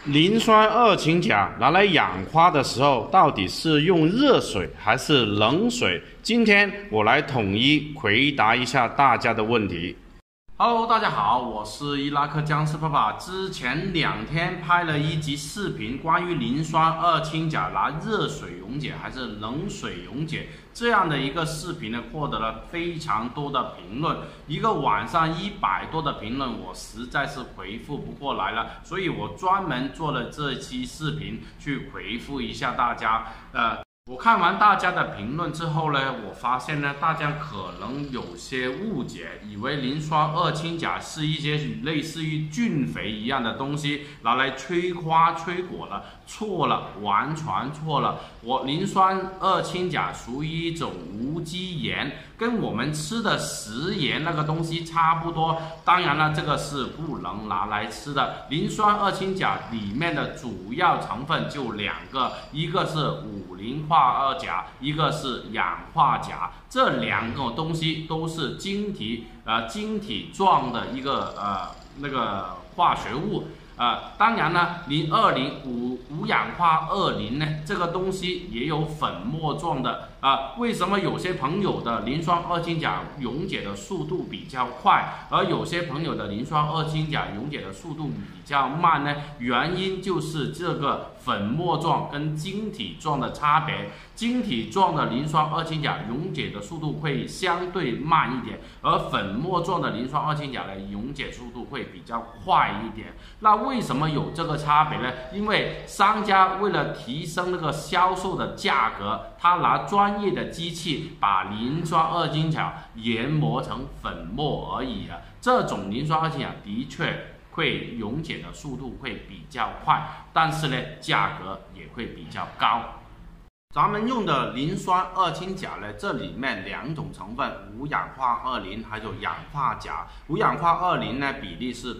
磷酸二氢钾拿来养花的时候，到底是用热水还是冷水？今天我来统一回答一下大家的问题。Hello， 大家好，我是伊拉克僵尸爸爸。之前2天拍了一集视频，关于磷酸二氢钾拿热水溶解还是冷水溶解这样的一个视频呢，获得了非常多的评论，一个晚上100多的评论，我实在是回复不过来了，所以我专门做了这期视频去回复一下大家。我看完大家的评论之后呢，我发现呢，大家可能有些误解，以为磷酸二氢钾是一些类似于菌肥一样的东西，拿来催花催果了，错了，完全错了。磷酸二氢钾属于一种无机盐，跟我们吃的食盐那个东西差不多。当然了，这个是不能拿来吃的。磷酸二氢钾里面的主要成分就2个，一个是五磷化二钾，一个是氧化钾，这2个东西都是晶体状的一个化学物。当然呢，五氧化二磷呢，这个东西也有粉末状的。为什么有些朋友的磷酸二氢钾溶解的速度比较快，而有些朋友的磷酸二氢钾溶解的速度比较慢呢？原因就是这个粉末状跟晶体状的差别。晶体状的磷酸二氢钾溶解的速度会相对慢一点，而粉末状的磷酸二氢钾的溶解速度会比较快一点。那为什么有这个差别呢？因为商家为了提升那个销售的价格，他拿专业的机器把磷酸二氢钾研磨成粉末而已。这种磷酸二氢钾的确会溶解的速度会比较快，但是呢，价格也会比较高。咱们用的磷酸二氢钾呢，这里面2种成分，五氧化二磷还有氧化钾。五氧化二磷呢比例是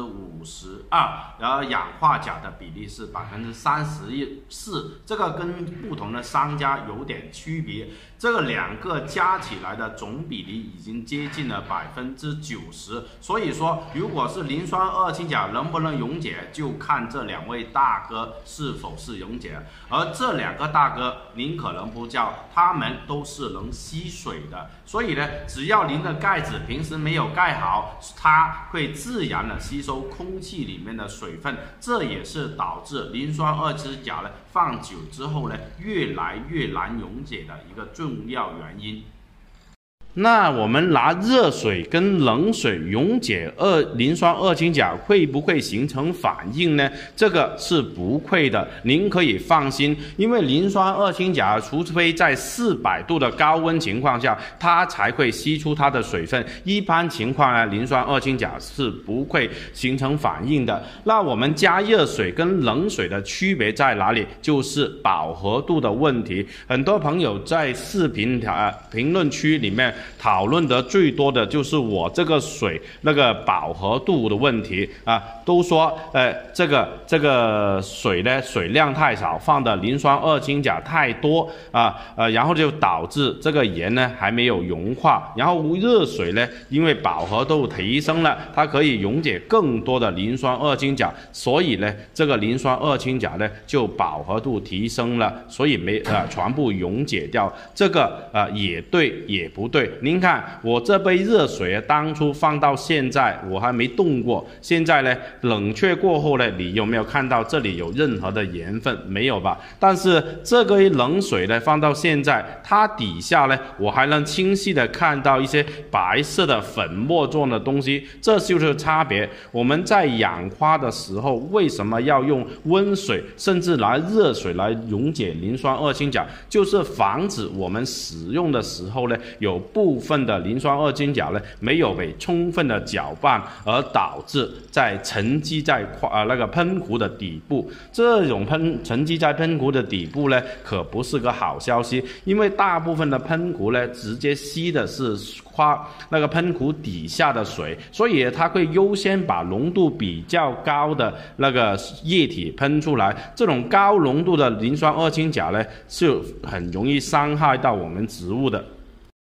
52%，然后氧化钾的比例是34%，这个跟不同的商家有点区别。这个2个加起来的总比例已经接近了90%，所以说，如果是磷酸二氢钾能不能溶解，就看这2位大哥是否是溶解。而这2个大哥，您可能不知道，他们都是能吸水的，所以呢，只要您的盖子平时没有盖好，它会自然的吸收空气里面的水分，这也是导致磷酸二氢钾呢放久之后呢越来越难溶解的一个重要原因。那我们拿热水跟冷水溶解磷酸二氢钾会不会形成反应呢？这个是不会的，您可以放心，因为磷酸二氢钾除非在400度的高温情况下，它才会吸出它的水分。一般情况呢，磷酸二氢钾是不会形成反应的。那我们加热水跟冷水的区别在哪里？就是饱和度的问题。很多朋友在视频评论区里面讨论的最多的就是我这个水那个饱和度的问题都说这个水呢水量太少，放的磷酸二氢钾太多然后就导致这个盐呢还没有融化，然后热水呢因为饱和度提升了，它可以溶解更多的磷酸二氢钾，所以呢这个磷酸二氢钾呢就饱和度提升了，所以全部溶解掉。这个也对也不对。您看我这杯热水当初放到现在我还没动过，现在呢冷却过后呢，你有没有看到这里有任何的盐分？没有吧？但是这个冷水呢放到现在，它底下呢我还能清晰的看到一些白色的粉末状的东西，这就是差别。我们在养花的时候为什么要用温水甚至拿热水来溶解磷酸二氢钾，就是防止我们使用的时候呢有部分的磷酸二氢钾呢没有被充分的搅拌，而导致沉积在那个喷壶的底部。这种沉积在喷壶的底部呢可不是个好消息，因为大部分的喷壶呢直接吸的是那个喷壶底下的水，所以它会优先把浓度比较高的那个液体喷出来。这种高浓度的磷酸二氢钾呢是很容易伤害到我们植物的。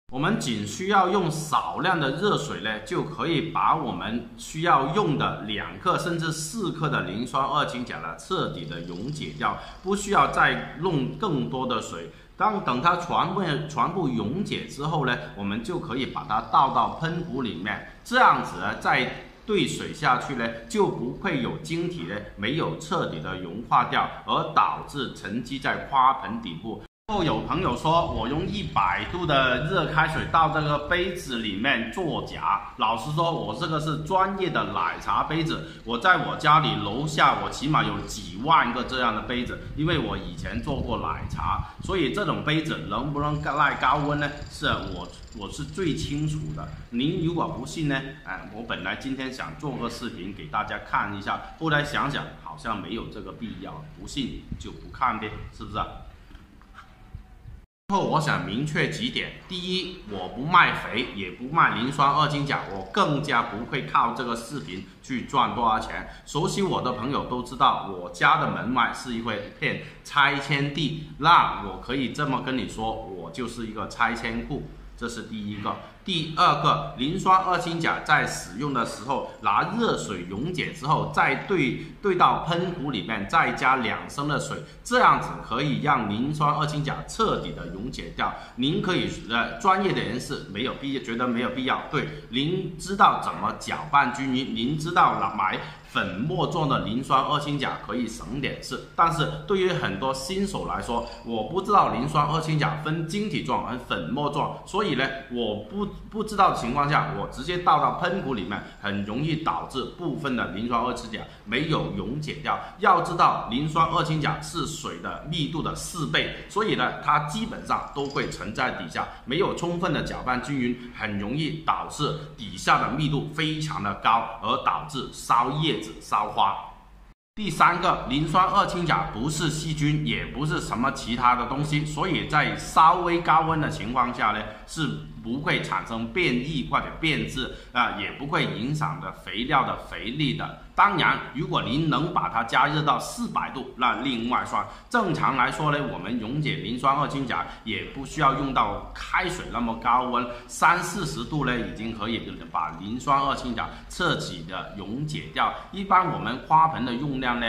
我们仅需要用少量的热水呢，就可以把我们需要用的2克甚至4克的磷酸二氢钾呢彻底的溶解掉，不需要再弄更多的水。等它全部溶解之后呢，我们就可以把它倒到喷壶里面，这样子呢再兑水下去呢，就不会有晶体呢没有彻底的融化掉，而导致沉积在花盆底部。有朋友说，我用100度的热开水倒这个杯子里面作假。老实说，我这个是专业的奶茶杯子，我在我家里楼下，我起码有几万个这样的杯子，因为我以前做过奶茶，所以这种杯子能不能耐高温呢？是我是最清楚的。您如果不信呢，我本来今天想做个视频给大家看一下，后来想想好像没有这个必要，不信就不看呗，是不是？最后我想明确几点：第一，我不卖肥，也不卖磷酸二氢钾，我更加不会靠这个视频去赚多少钱。熟悉我的朋友都知道，我家的门外是一片拆迁地，那我可以这么跟你说，我就是一个拆迁库。这是第一个。第二个，磷酸二氢钾在使用的时候，拿热水溶解之后，再兑到喷壶里面，再加2升的水，这样子可以让磷酸二氢钾彻底的溶解掉。您可以专业的人士觉得没有必要，对，您知道怎么搅拌均匀，您知道买粉末状的磷酸二氢钾可以省点事，但是对于很多新手来说，我不知道磷酸二氢钾分晶体状和粉末状，所以呢，我不知道的情况下，我直接倒到喷壶里面，很容易导致部分的磷酸二氢钾没有溶解掉。要知道，磷酸二氢钾是水的密度的4倍，所以呢，它基本上都会沉在底下，没有充分的搅拌均匀，很容易导致底下的密度非常的高，而导致烧叶子、烧花。第三个，磷酸二氢钾不是细菌，也不是什么其他的东西，所以在稍微高温的情况下呢，是不会产生变异或者变质也不会影响的肥料的肥力的。当然，如果您能把它加热到400度，那另外算。正常来说呢，我们溶解磷酸二氢钾也不需要用到开水那么高温，30-40度呢，已经可以把磷酸二氢钾彻底的溶解掉。一般我们花盆的用量呢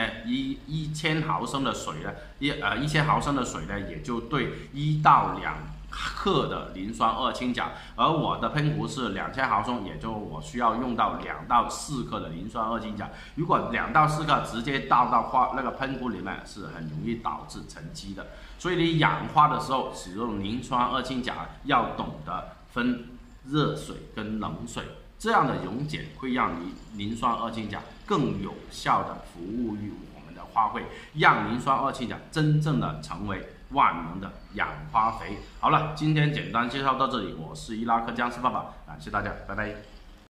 ，1000毫升的水呢，1000毫升的水呢，也就对1到2克的磷酸二氢钾，而我的喷壶是2000毫升，也就我需要用到2到4克的磷酸二氢钾。如果2到4克直接倒到那个喷壶里面，是很容易导致沉积的。所以你氧化的时候使用磷酸二氢钾，要懂得分热水跟冷水，这样的溶解会让磷酸二氢钾更有效的服务于我们的花卉，让磷酸二氢钾真正的成为万能的养花肥。好了，今天简单介绍到这里，我是伊拉克僵尸爸爸，感谢大家，拜拜。